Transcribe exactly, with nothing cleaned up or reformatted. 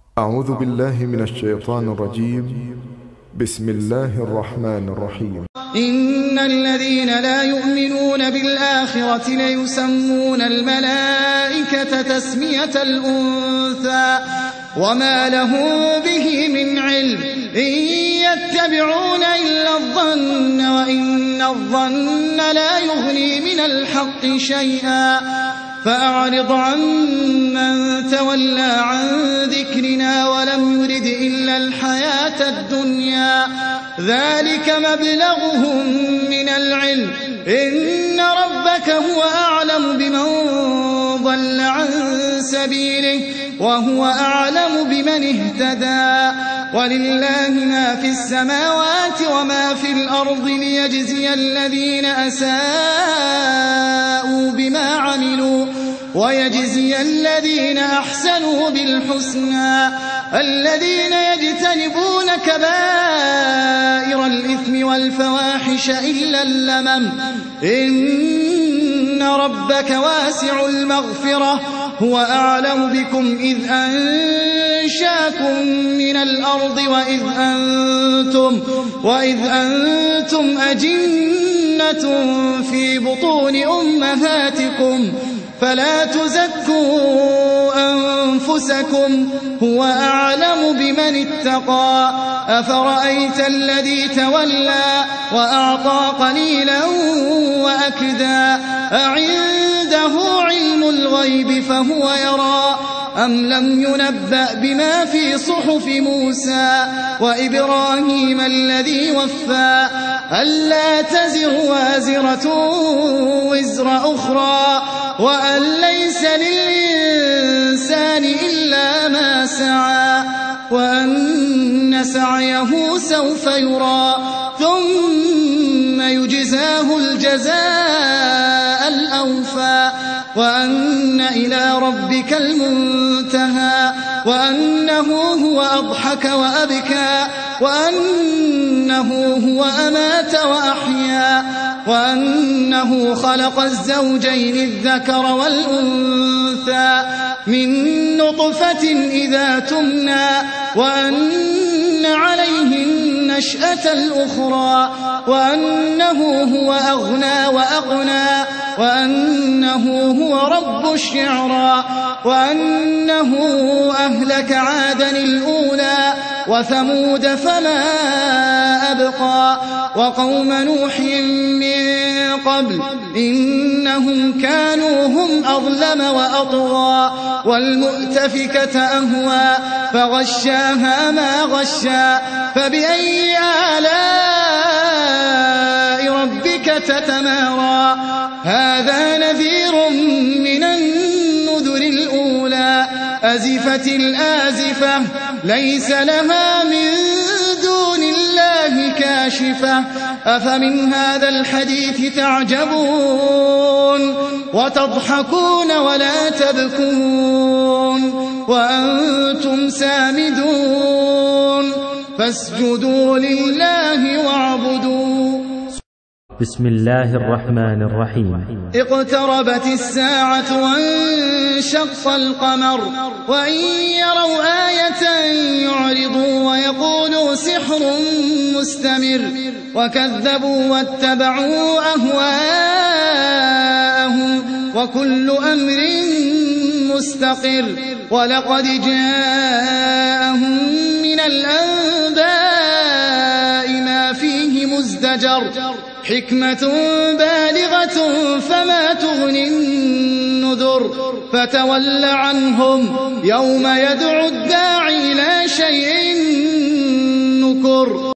أعوذ بالله من الشيطان الرجيم. بسم الله الرحمن الرحيم. إن الذين لا يؤمنون بالآخرة ليسمون الملائكة تسمية الأنثى وما لهم به من علم إن يتبعون إلا الظن وإن الظن لا يغني من الحق شيئا فأعرض عن من تولى عن ذكرنا ولم يرد إلا الحياة الدنيا ذلك مبلغهم من العلم إن ربك هو أعلم بمن ضل عن سبيله وهو أعلم بمن اهتدى ولله ما في السماوات وما في الأرض ليجزي الذين أساءوا بما عملوا ويجزي الذين أحسنوا بالحسنى الذين يجتنبون كبائر الإثم والفواحش إلا اللمم إن ربك واسع المغفرة هو أعلم بكم إذ أنشاكم من الأرض وإذ أنتم, وإذ أنتم أجنة في بطون أمهاتكم فلا تزكوا أنفسكم هو أعلم بمن اتقى أفرأيت الذي تولى وأعطى قليلا وأكدى أعنده علم الغيب فهو يرى أم لم ينبأ بما في صحف موسى وإبراهيم الذي وفى ألا تزر وازرة وزر أخرى وأن ليس للإنسان إلا ما سعى وأن سعيه سوف يرى ثم يجزاه الجزاء الأوفى وأن إلى ربك المنتهى وأنه هو أضحك وأبكى وأنه هو أمات وأحيا وأنه خلق الزوجين الذكر والأنثى من نطفة إذا تمنى وأن عليه النشأة الأخرى وأنه هو أغنى وأغنى وأنه هو رب الشعرى وأنه أهلك عادا الأولى وثمود فما أبقى وقوم نوح من قبل إنهم كانوا هم أظلم وأطغى والمؤتفكة أهوى فغشاها ما غشى فبأي آلاء ربك تتمارى هذا نذير من النذر الأولى أزفت الآزفة ليس لها من دون الله كاشفة أفمن هذا الحديث تعجبون وتضحكون ولا تبكون وأنتم سامدون فاسجدوا لله واعبدوا. بسم الله الرحمن الرحيم. اقتربت الساعة وانشق القمر وإن يروا آية يعرضوا ويقولوا سحر مستمر وكذبوا واتبعوا أهواءهم وكل أمر مستقر ولقد جاءهم من الأنباء ما فيه مزدجر حكمة بالغة فما تغني النذر فتول عنهم يوم يدعو الداعي إلى شيء نكر.